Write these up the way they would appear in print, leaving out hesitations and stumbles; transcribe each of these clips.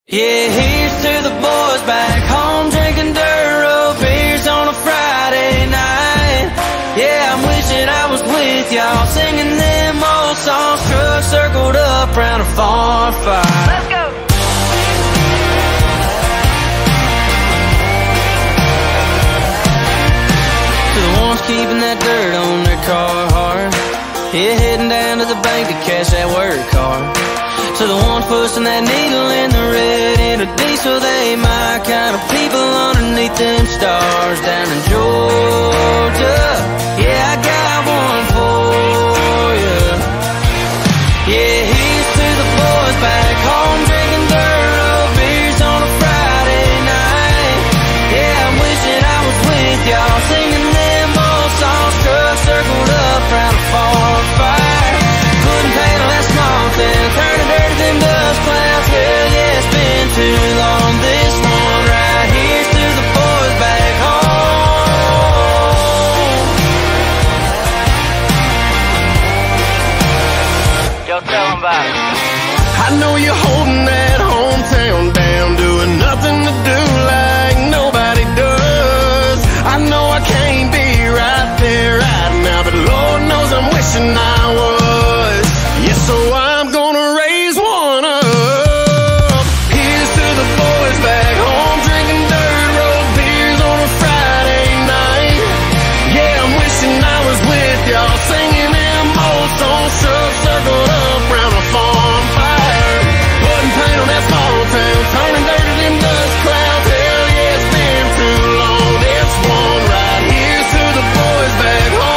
Yeah, here's to the boys back home drinking dirt road beers on a Friday night. Yeah, I'm wishing I was with y'all singing them old songs, trucks circled up round a farm fire. Let's go! To the ones keeping that dirt on their Carhartt, yeah, heading down to the bank to cash that work card. To the ones pushing that needle in the red in a diesel, they my kind of people underneath them stars down in Georgia. Yeah, I got one for you. Yeah, here's to the boys back home drinking dirt road beers on a Friday night. Yeah, I'm wishing I was with y'all singing them old songs, trucks circled up round a farm fire. Couldn't paint on that small thing, turning dirt to them dust clouds. Hell yeah, it's been too long. This one right here's to the boys back home. Yo, tell them about it. I know you're holding that hometown down, doing nothing to do like nobody does. I know I can't be right there right now, but Lord knows I'm wishing I was. Yeah, so I'm gonna raise one up. Here's to the boys back home drinking dirt road beers on a Friday night. Yeah, I'm wishing I was with y'all singing them old songs, trucks circled up round a farm fire. Putting paint on that small town, turning dirt to them dust clouds. Hell yeah, it's been too long. This one right here's to the boys back home.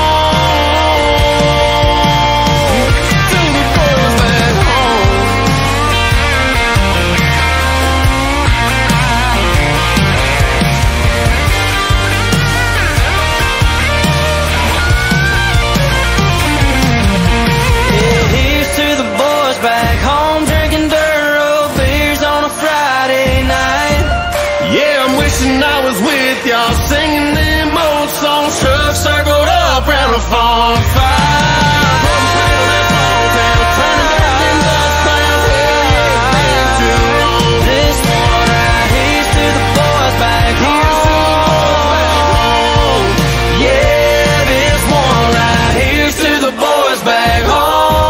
Back home drinking dirt road beers on a Friday night. Yeah, I'm wishing I was with y'all singing them old songs, trucks circled up round a farm fire. Putting paint on that small town, turning dirt to them dust clouds. Hell yeah, it's been too long. This one right here's to the boys back home. Yeah, this one right here's to the boys back home.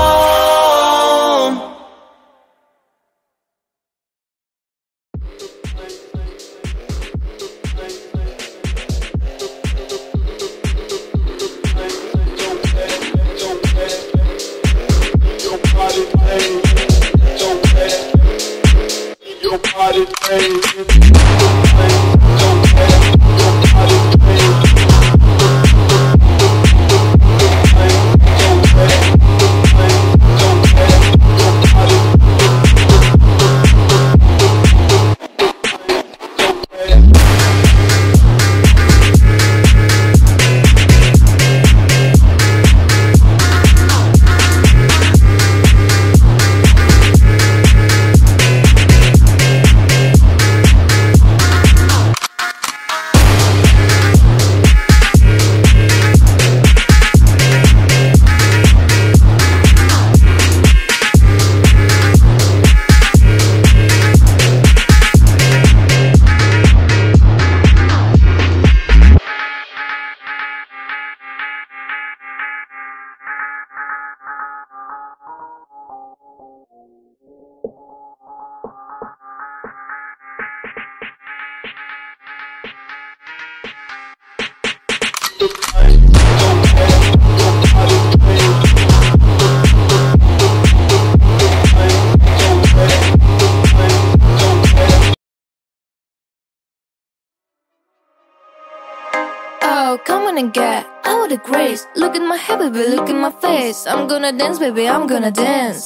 Oh, come on and get out of the grace. Look at my hair, baby, look at my face. I'm gonna dance, baby, I'm gonna dance.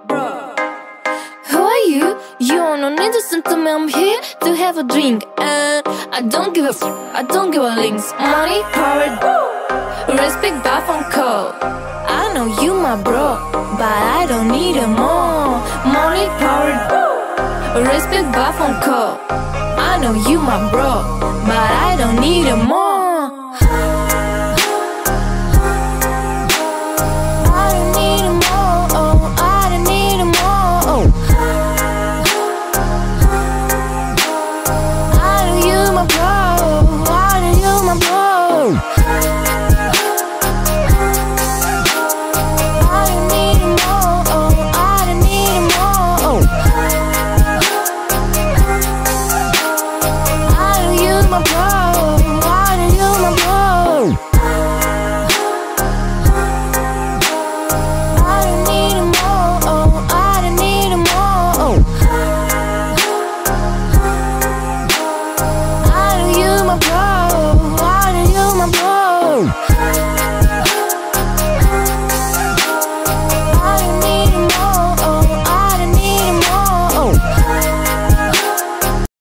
Who are you? You don't need to listen to me, I'm here to have a drink. And I don't give a I don't give a links. Money, power, respect, buff and call. I know you my bro, but I don't need it more. Money, power, respect, buff and call. I know you my bro, but I don't need it more.